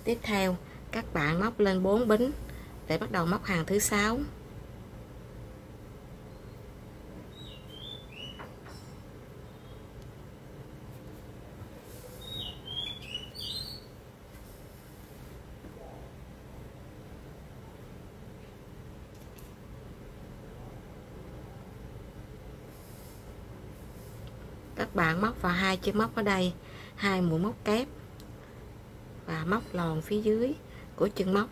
Tiếp theo các bạn móc lên 4 bính để bắt đầu móc hàng thứ 6. Các bạn móc vào 2 chân móc ở đây, 2 mũi móc kép và móc lòn phía dưới của chân móc.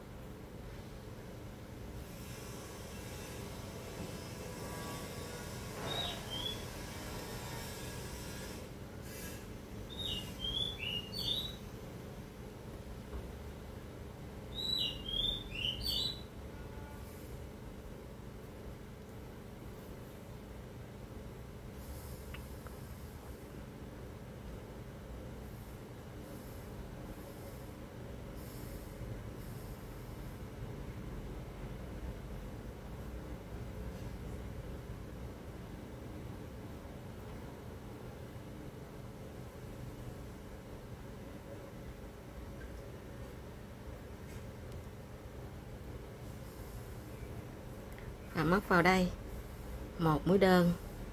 Và móc vào đây 1 mũi đơn,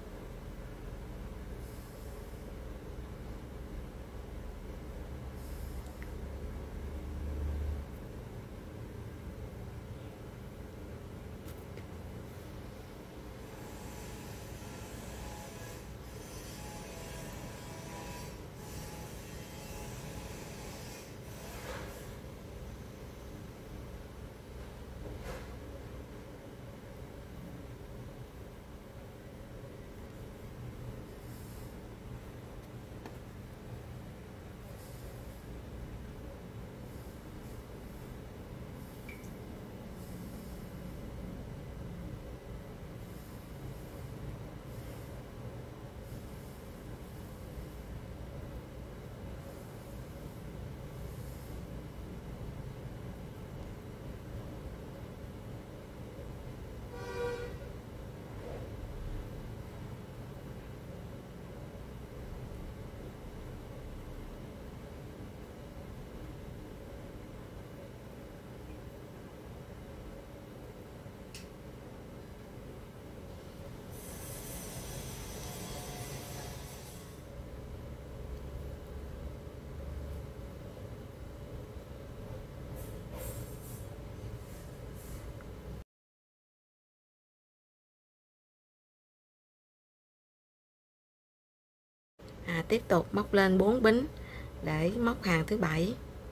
tiếp tục móc lên 4 bính để móc hàng thứ 7.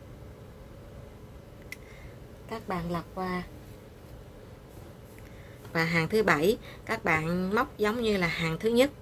Các bạn lật qua và hàng thứ 7 các bạn móc giống như là hàng thứ nhất.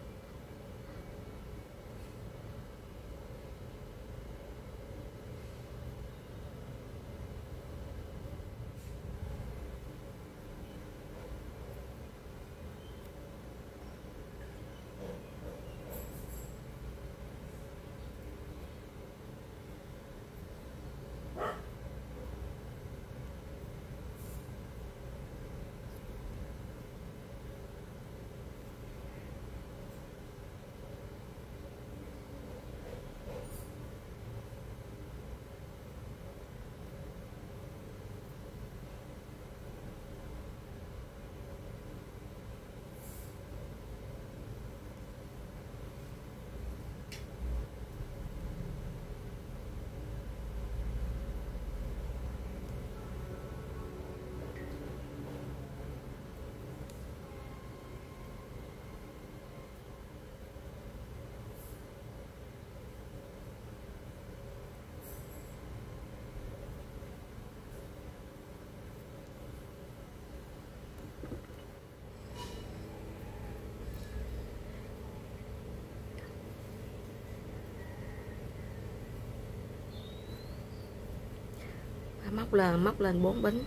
Móc lên 4 bính.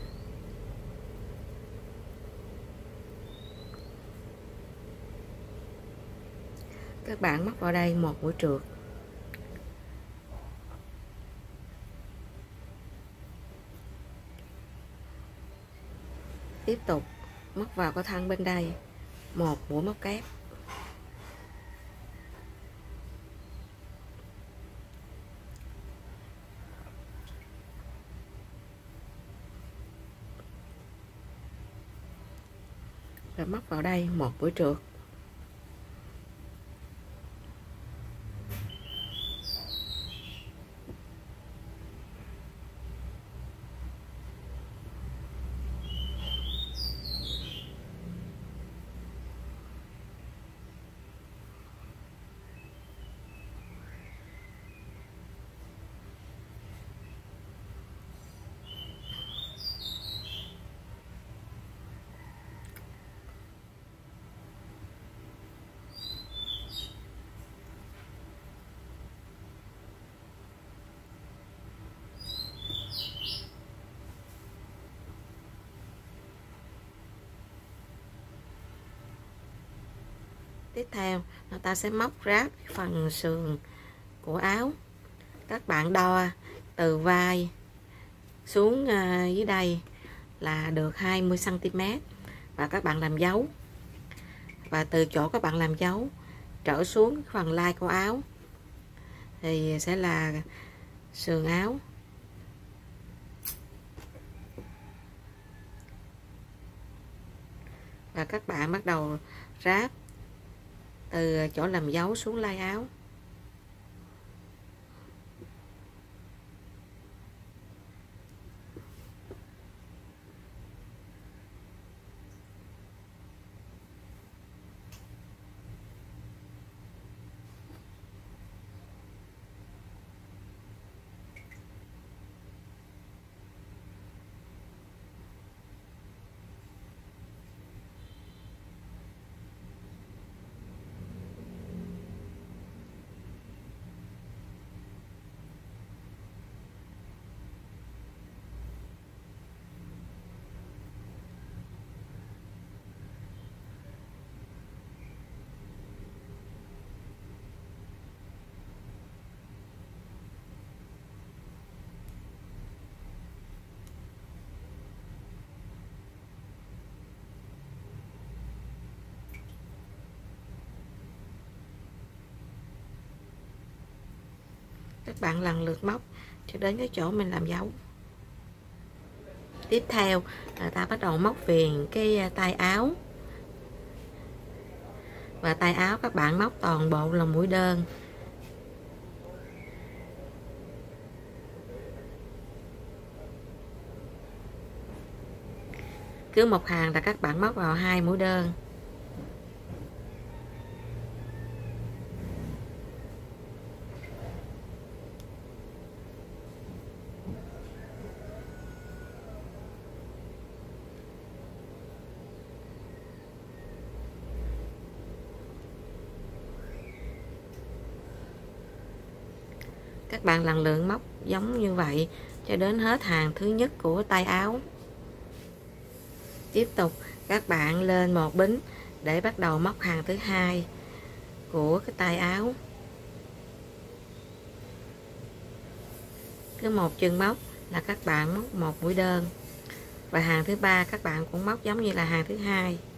Các bạn móc vào đây 1 mũi trượt, tiếp tục móc vào cái thân bên đây 1 mũi móc kép, và móc vào đây một mũi trượt. Tiếp theo là ta sẽ móc ráp phần sườn của áo. Các bạn đo từ vai xuống dưới đây là được 20 cm và các bạn làm dấu. Và từ chỗ các bạn làm dấu trở xuống phần lai của áo thì sẽ là sườn áo. Và các bạn bắt đầu ráp từ chỗ làm dấu xuống lai áo. Các bạn lần lượt móc cho đến cái chỗ mình làm dấu. Tiếp theo là ta bắt đầu móc viền cái tay áo. Và tay áo các bạn móc toàn bộ là mũi đơn. Cứ một hàng là các bạn móc vào 2 mũi đơn. Các bạn lần lượt móc giống như vậy cho đến hết hàng thứ nhất của tay áo. Tiếp tục các bạn lên một bính để bắt đầu móc hàng thứ hai của cái tay áo. Cứ một chân móc là các bạn móc một mũi đơn. Và hàng thứ ba các bạn cũng móc giống như là hàng thứ hai.